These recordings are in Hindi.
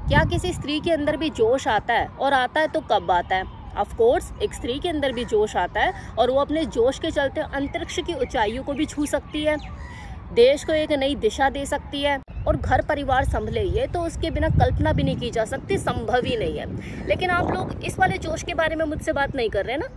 क्या किसी स्त्री के अंदर भी जोश आता है, और आता है तो कब आता है? ऑफ कोर्स एक स्त्री के अंदर भी जोश आता है और वो अपने जोश के चलते अंतरिक्ष की ऊंचाइयों को भी छू सकती है, देश को एक नई दिशा दे सकती है और घर परिवार संभले, ये तो उसके बिना कल्पना भी नहीं की जा सकती, संभव ही नहीं है। लेकिन आप लोग इस वाले जोश के बारे में मुझसे बात नहीं कर रहे ना,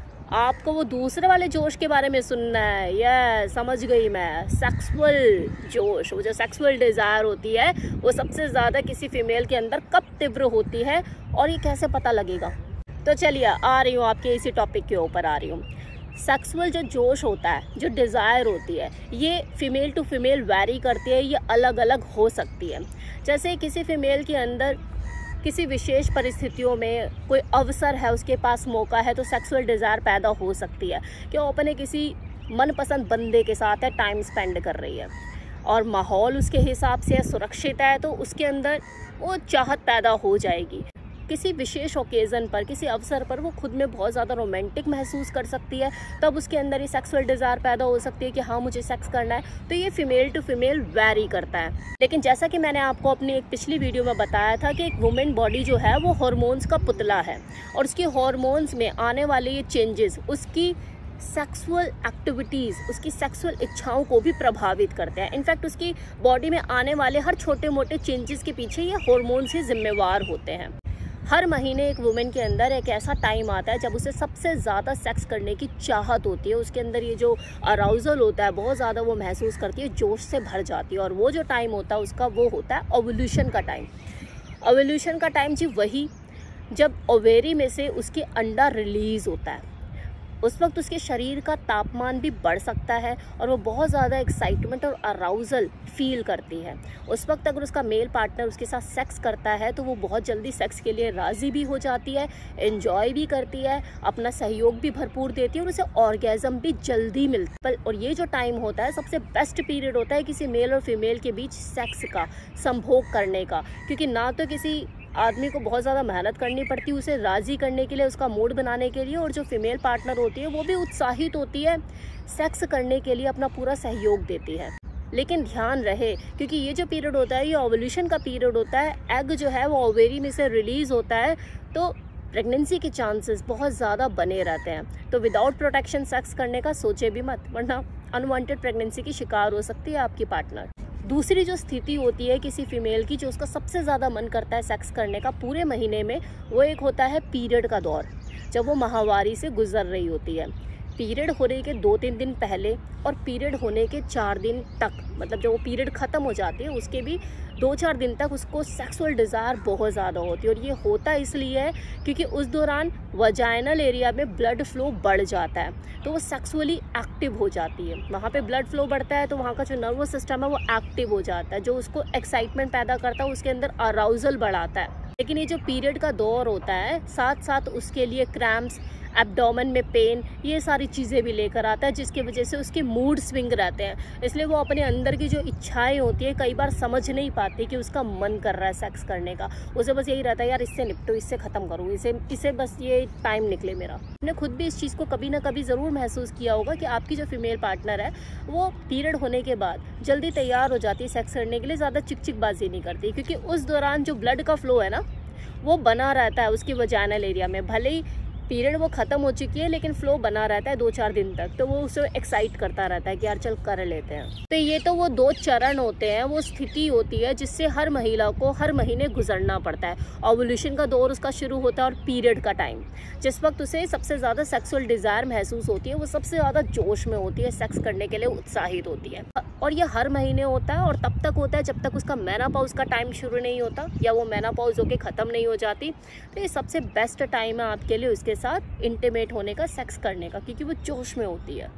आपको वो दूसरे वाले जोश के बारे में सुनना है। ये समझ गई मैं, सेक्सुअल जोश, वो जो सेक्सुअल डिज़ायर होती है वो सबसे ज़्यादा किसी फीमेल के अंदर कब तीव्र होती है और ये कैसे पता लगेगा? तो चलिए आ रही हूँ आपके इसी टॉपिक के ऊपर आ रही हूँ। सेक्सुअल जो जोश होता है, जो डिज़ायर होती है, ये फीमेल टू फीमेल वैरी करती है, ये अलग अलग हो सकती है। जैसे किसी फीमेल के अंदर किसी विशेष परिस्थितियों में कोई अवसर है, उसके पास मौका है, तो सेक्सुअल डिज़ायर पैदा हो सकती है कि वो अपने किसी मनपसंद बंदे के साथ है टाइम स्पेंड कर रही है और माहौल उसके हिसाब से सुरक्षित है, तो उसके अंदर वो चाहत पैदा हो जाएगी। किसी विशेष ओकेज़न पर, किसी अवसर पर वो खुद में बहुत ज़्यादा रोमांटिक महसूस कर सकती है, तब उसके अंदर ये सेक्सुअल डिज़ायर पैदा हो सकती है कि हाँ मुझे सेक्स करना है। तो ये फीमेल टू फीमेल वैरी करता है। लेकिन जैसा कि मैंने आपको अपनी एक पिछली वीडियो में बताया था कि एक वुमेन बॉडी जो है वो हार्मोन्स का पुतला है और उसकी हार्मोन्स में आने वाले ये चेंजेस उसकी सेक्सुअल एक्टिविटीज़, उसकी सेक्सुअल इच्छाओं को भी प्रभावित करते हैं। इनफैक्ट उसकी बॉडी में आने वाले हर छोटे मोटे चेंजेस के पीछे ये हार्मोन्स ही जिम्मेवार होते हैं। हर महीने एक वुमेन के अंदर एक ऐसा टाइम आता है जब उसे सबसे ज़्यादा सेक्स करने की चाहत होती है, उसके अंदर ये जो अराउजल होता है बहुत ज़्यादा वो महसूस करती है, जोश से भर जाती है। और वो जो टाइम होता है उसका वो होता है ओव्यूलेशन का टाइम। ओव्यूलेशन का टाइम जी वही जब ओवेरी में से उसकी अंडा रिलीज़ होता है, उस वक्त उसके शरीर का तापमान भी बढ़ सकता है और वो बहुत ज़्यादा एक्साइटमेंट और अराउजल फील करती है। उस वक्त अगर उसका मेल पार्टनर उसके साथ सेक्स करता है तो वो बहुत जल्दी सेक्स के लिए राज़ी भी हो जाती है, एंजॉय भी करती है, अपना सहयोग भी भरपूर देती है और उसे ऑर्गेज़म भी जल्दी मिलता है। और ये जो टाइम होता है सबसे बेस्ट पीरियड होता है किसी मेल और फीमेल के बीच सेक्स का, संभोग करने का, क्योंकि ना तो किसी आदमी को बहुत ज़्यादा मेहनत करनी पड़ती है उसे राज़ी करने के लिए, उसका मूड बनाने के लिए, और जो फीमेल पार्टनर होती है वो भी उत्साहित होती है, सेक्स करने के लिए अपना पूरा सहयोग देती है। लेकिन ध्यान रहे, क्योंकि ये जो पीरियड होता है ये ओव्यूलेशन का पीरियड होता है, एग जो है वो ओवेरी में से रिलीज़ होता है, तो प्रेगनेंसी के चांसेस बहुत ज़्यादा बने रहते हैं। तो विदाउट प्रोटेक्शन सेक्स करने का सोचे भी मत, वरना अनवांटेड प्रेगनेंसी की शिकार हो सकती है आपकी पार्टनर। दूसरी जो स्थिति होती है किसी फीमेल की, जो उसका सबसे ज़्यादा मन करता है सेक्स करने का पूरे महीने में, वो एक होता है पीरियड का दौर, जब वो माहवारी से गुजर रही होती है। पीरियड होने के 2-3 दिन पहले और पीरियड होने के 4 दिन तक, मतलब जब वो पीरियड ख़त्म हो जाती है उसके भी 2-4 दिन तक उसको सेक्सुअल डिज़ायर बहुत ज़्यादा होती है। और ये होता इसलिए है क्योंकि उस दौरान वजाइनल एरिया में ब्लड फ्लो बढ़ जाता है, तो वो सेक्सुअली एक्टिव हो जाती है। वहाँ पे ब्लड फ्लो बढ़ता है तो वहाँ का जो नर्वस सिस्टम है वो एक्टिव हो जाता है, जो उसको एक्साइटमेंट पैदा करता है, उसके अंदर अराउजल बढ़ाता है। लेकिन ये जो पीरियड का दौर होता है साथ साथ उसके लिए क्रैम्प्स, एब्डोमेन में पेन, ये सारी चीज़ें भी लेकर आता है, जिसकी वजह से उसके मूड स्विंग रहते हैं। इसलिए वो अपने अंदर की जो इच्छाएं होती है कई बार समझ नहीं पाती कि उसका मन कर रहा है सेक्स करने का, उसे बस यही रहता है यार इससे निपटो, इससे ख़त्म करूँ, इसे बस ये टाइम निकले मेरा। मैंने खुद भी इस चीज़ को कभी ना कभी ज़रूर महसूस किया होगा कि आपकी जो फीमेल पार्टनर है वो पीरियड होने के बाद जल्दी तैयार हो जाती है सेक्स करने के लिए, ज़्यादा चिकचिकबाजी नहीं करती, क्योंकि उस दौरान जो ब्लड का फ्लो है ना वो बना रहता है उसकी वजाइनल एरिया में। भले ही पीरियड वो ख़त्म हो चुकी है लेकिन फ्लो बना रहता है 2-4 दिन तक, तो वो उसे एक्साइट करता रहता है कि यार चल कर लेते हैं। तो ये तो वो 2 चरण होते हैं, वो स्थिति होती है जिससे हर महिला को हर महीने गुजरना पड़ता है। ओव्यूलेशन का दौर उसका शुरू होता है और पीरियड का टाइम, जिस वक्त उसे सबसे ज़्यादा सेक्सुअल डिज़ायर महसूस होती है, वो सबसे ज़्यादा जोश में होती है, सेक्स करने के लिए उत्साहित होती है। और ये हर महीने होता है और तब तक होता है जब तक उसका मेनोपॉज का टाइम शुरू नहीं होता या वो मेनोपॉज होके ख़त्म नहीं हो जाती। तो ये सबसे बेस्ट टाइम है आपके लिए उसके साथ इंटीमेट होने का, सेक्स करने का, क्योंकि वो जोश में होती है।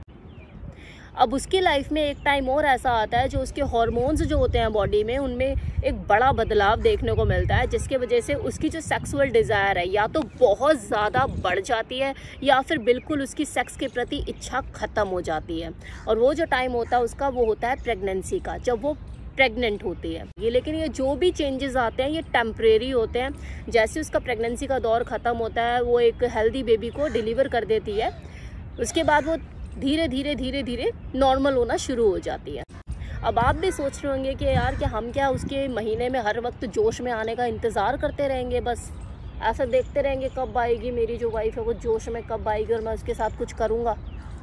अब उसकी लाइफ में एक टाइम और ऐसा आता है जो उसके हार्मोन्स जो होते हैं बॉडी में उनमें एक बड़ा बदलाव देखने को मिलता है, जिसके वजह से उसकी जो सेक्सुअल डिज़ायर है या तो बहुत ज़्यादा बढ़ जाती है या फिर बिल्कुल उसकी सेक्स के प्रति इच्छा ख़त्म हो जाती है। और वो जो टाइम होता है उसका वो होता है प्रेगनेंसी का, जब वो प्रेग्नेंट होती है ये। लेकिन ये जो भी चेंजेस आते हैं ये टेम्परेरी होते हैं। जैसे उसका प्रेगनेंसी का दौर ख़त्म होता है वो एक हेल्दी बेबी को डिलीवर कर देती है, उसके बाद वो धीरे धीरे नॉर्मल होना शुरू हो जाती है। अब आप भी सोच रहे होंगे कि यार कि हम क्या उसके महीने में हर वक्त जोश में आने का इंतज़ार करते रहेंगे, बस ऐसा देखते रहेंगे कब आएगी मेरी जो वाइफ है वो जोश में कब आएगी और मैं उसके साथ कुछ करूँगा।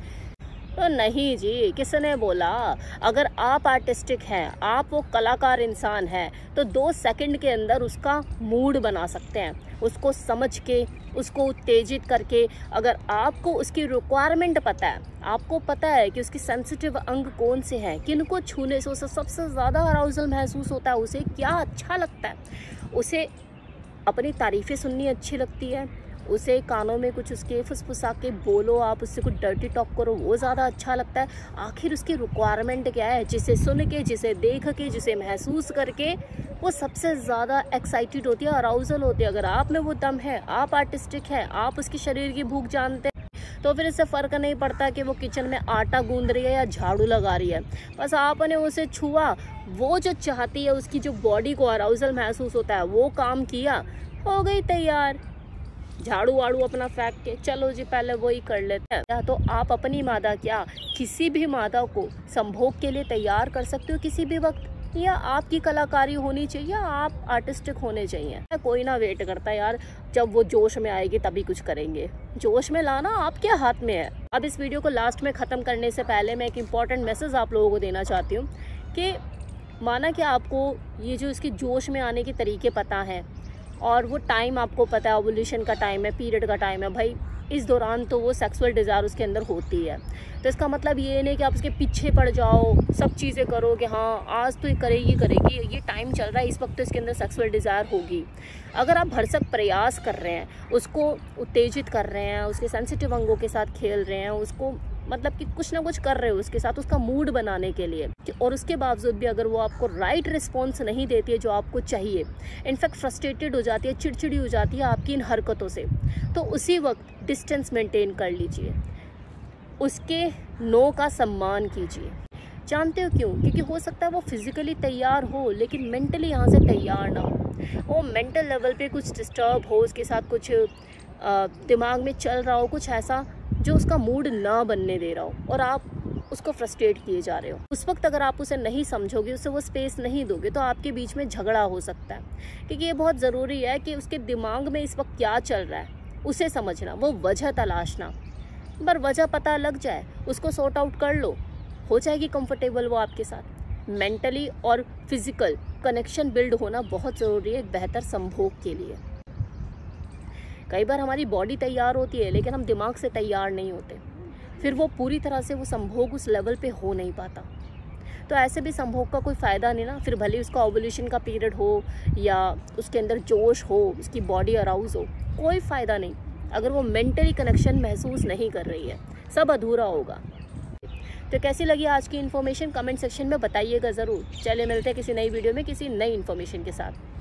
तो नहीं जी, किसने बोला? अगर आप आर्टिस्टिक हैं, आप वो कलाकार इंसान हैं, तो 2 सेकंड के अंदर उसका मूड बना सकते हैं, उसको समझ के, उसको उत्तेजित करके। अगर आपको उसकी रिक्वायरमेंट पता है, आपको पता है कि उसकी सेंसिटिव अंग कौन से हैं, किनको छूने से उसे सबसे ज़्यादा अराउजल महसूस होता है, उसे क्या अच्छा लगता है, उसे अपनी तारीफ़ें सुननी अच्छी लगती है, उसे कानों में कुछ उसके फुसफुसा के बोलो, आप उससे कुछ डर्टी टॉक करो, वो ज़्यादा अच्छा लगता है। आखिर उसकी रिक्वायरमेंट क्या है, जिसे सुन के, जिसे देख के, जिसे महसूस करके वो सबसे ज़्यादा एक्साइटेड होती है, अराउजल होती है। अगर आप में वो दम है, आप आर्टिस्टिक हैं, आप उसकी शरीर की भूख जानते हैं, तो फिर इससे फ़र्क नहीं पड़ता कि वो किचन में आटा गूंद रही है या झाड़ू लगा रही है। बस आपने उसे छुआ, वो जो चाहती है, उसकी जो बॉडी को अराउजल महसूस होता है, वो काम किया, हो गई तैयार। झाड़ू वाड़ू अपना फेंक के चलो जी पहले वही कर लेते हैं। तो आप अपनी मादा क्या किसी भी मादा को संभोग के लिए तैयार कर सकते हो किसी भी वक्त, या आपकी कलाकारी होनी चाहिए, आप आर्टिस्टिक होने चाहिए। कोई ना वेट करता यार, जब वो जोश में आएगी तभी कुछ करेंगे। जोश में लाना आपके हाथ में है। अब इस वीडियो को लास्ट में ख़त्म करने से पहले मैं एक इम्पॉर्टेंट मैसेज आप लोगों को देना चाहती हूँ कि माना कि आपको ये जो इसकी जोश में आने के तरीके पता हैं और वो टाइम आपको पता है, ओवुलेशन का टाइम है, पीरियड का टाइम है, भाई इस दौरान तो वो सेक्सुअल डिज़ायर उसके अंदर होती है। तो इसका मतलब ये नहीं कि आप उसके पीछे पड़ जाओ, सब चीज़ें करो कि हाँ आज तो ये करेगी, ये टाइम चल रहा है, इस वक्त तो इसके अंदर सेक्सुअल डिज़ायर होगी। अगर आप भरसक प्रयास कर रहे हैं, उसको उत्तेजित कर रहे हैं, उसके सेंसिटिव अंगों के साथ खेल रहे हैं, उसको मतलब कि कुछ ना कुछ कर रहे हो उसके साथ, उसका मूड बनाने के लिए, और उसके बावजूद भी अगर वो आपको राइट रिस्पॉन्स नहीं देती है जो आपको चाहिए, इनफैक्ट फ्रस्ट्रेटेड हो जाती है, चिड़चिड़ी हो जाती है आपकी इन हरकतों से, तो उसी वक्त डिस्टेंस मेंटेन कर लीजिए, उसके नो का सम्मान कीजिए। जानते हो क्यों? क्योंकि हो सकता है वो फिज़िकली तैयार हो लेकिन मेंटली यहाँ से तैयार ना हो, वो मेंटल लेवल पे कुछ डिस्टर्ब हो, उसके साथ कुछ दिमाग में चल रहा हो, कुछ ऐसा जो उसका मूड ना बनने दे रहा हो, और आप उसको फ्रस्ट्रेट किए जा रहे हो। उस वक्त अगर आप उसे नहीं समझोगे, उसे वो स्पेस नहीं दोगे, तो आपके बीच में झगड़ा हो सकता है। क्योंकि ये बहुत ज़रूरी है कि उसके दिमाग में इस वक्त क्या चल रहा है उसे समझना, वो वजह तलाशना। पर वजह पता लग जाए, उसको सॉर्ट आउट कर लो, हो जाएगी कंफर्टेबल वो आपके साथ। मेंटली और फिज़िकल कनेक्शन बिल्ड होना बहुत ज़रूरी है एक बेहतर संभोग के लिए। कई बार हमारी बॉडी तैयार होती है लेकिन हम दिमाग से तैयार नहीं होते, फिर वो पूरी तरह से वो संभोग उस लेवल पे हो नहीं पाता। तो ऐसे भी संभोग का कोई फ़ायदा नहीं ना, फिर भले ही उसका ओवुलेशन का पीरियड हो या उसके अंदर जोश हो, उसकी बॉडी अराउज हो, कोई फ़ायदा नहीं अगर वो मेंटली कनेक्शन महसूस नहीं कर रही है, सब अधूरा होगा। तो कैसी लगी आज की इन्फॉर्मेशन कमेंट सेक्शन में बताइएगा ज़रूर। चलिए मिलते हैं किसी नई वीडियो में किसी नई इन्फॉर्मेशन के साथ।